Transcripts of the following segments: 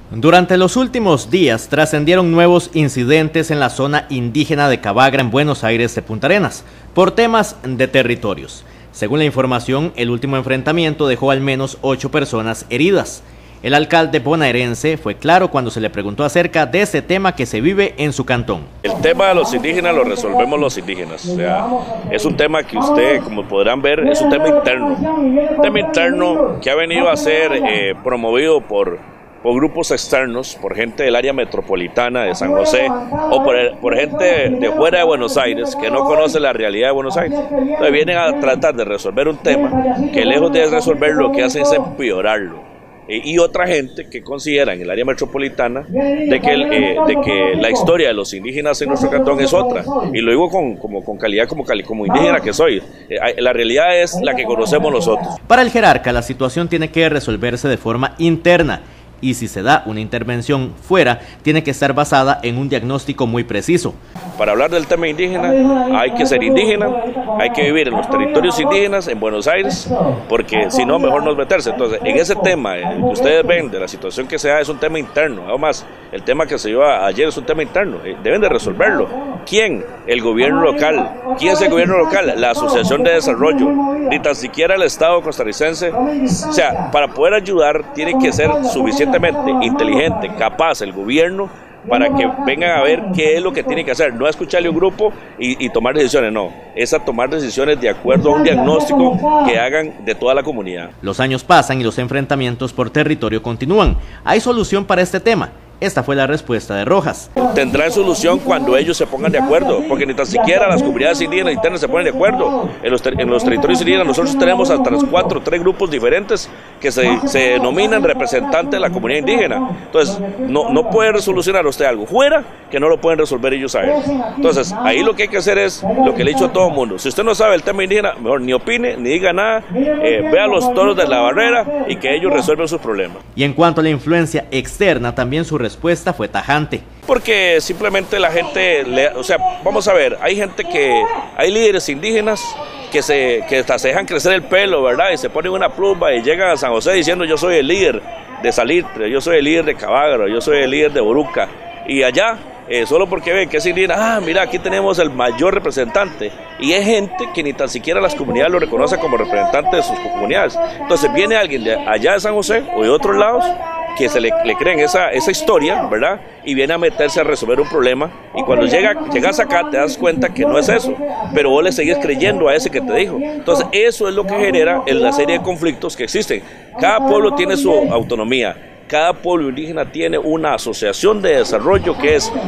Durante los últimos días trascendieron nuevos incidentes en la zona indígena de Cabagra en Buenos Aires de Punta Arenas, por temas de territorios. Según la información, el último enfrentamiento dejó al menos 8 personas heridas. El alcalde bonaerense fue claro cuando se le preguntó acerca de ese tema que se vive en su cantón. El tema de los indígenas lo resolvemos los indígenas, o sea, es un tema que usted, como podrán ver, es un tema interno que ha venido a ser promovido por grupos externos, por gente del área metropolitana de San José o por gente de fuera de Buenos Aires que no conoce la realidad de Buenos Aires. Entonces vienen a tratar de resolver un tema que lejos de resolverlo lo que hace es empeorarlo. Y otra gente que considera en el área metropolitana de que la historia de los indígenas en nuestro cantón es otra, y lo digo con calidad como indígena que soy. La realidad es la que conocemos nosotros. Para el jerarca, la situación tiene que resolverse de forma interna, y si se da una intervención fuera, tiene que estar basada en un diagnóstico muy preciso. Para hablar del tema indígena, hay que ser indígena, hay que vivir en los territorios indígenas, en Buenos Aires, porque si no, mejor no meterse. Entonces, en ese tema que ustedes ven de la situación que se da, es un tema interno. Además, el tema que se dio ayer es un tema interno, deben de resolverlo. ¿Quién? El gobierno local. ¿Quién es el gobierno local? La Asociación de Desarrollo. Ni tan siquiera el Estado costarricense. O sea, para poder ayudar, tiene que ser suficientemente inteligente, capaz el gobierno para que vengan a ver qué es lo que tiene que hacer, no a escucharle a un grupo y tomar decisiones, no, es a tomar decisiones de acuerdo a un diagnóstico que hagan de toda la comunidad. Los años pasan y los enfrentamientos por territorio continúan. ¿Hay solución para este tema? Esta fue la respuesta de Rojas. Tendrán solución cuando ellos se pongan de acuerdo, porque ni tan siquiera las comunidades indígenas internas se ponen de acuerdo. En los territorios indígenas nosotros tenemos hasta los 4 o 3 grupos diferentes que se denominan representantes de la comunidad indígena. Entonces, no puede resolucionar usted algo fuera que no lo pueden resolver ellos a él. Entonces, ahí lo que hay que hacer es lo que le he dicho a todo el mundo. Si usted no sabe el tema indígena, mejor ni opine, ni diga nada, vea los toros de la barrera y que ellos resuelvan sus problemas. Y en cuanto a la influencia externa, también su respuesta fue tajante. Porque simplemente la gente, o sea, vamos a ver, hay líderes indígenas que hasta se dejan crecer el pelo, ¿verdad? Y se ponen una pluma y llegan a San José diciendo yo soy el líder de Salitre, yo soy el líder de Cabagra, yo soy el líder de Boruca. Y allá, solo porque ven que es indígena, mira, aquí tenemos el mayor representante. Y es gente que ni tan siquiera las comunidades lo reconocen como representante de sus comunidades. Entonces viene alguien de allá de San José o de otros lados que se le creen esa historia, ¿verdad? Y viene a meterse a resolver un problema, y cuando llegas acá te das cuenta que no es eso, pero vos le seguís creyendo a ese que te dijo. Entonces eso es lo que genera la serie de conflictos que existen. Cada pueblo tiene su autonomía. Cada pueblo indígena tiene una asociación de desarrollo que es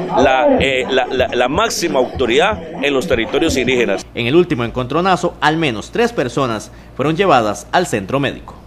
la máxima autoridad en los territorios indígenas. En el último encontronazo, al menos 3 personas fueron llevadas al centro médico.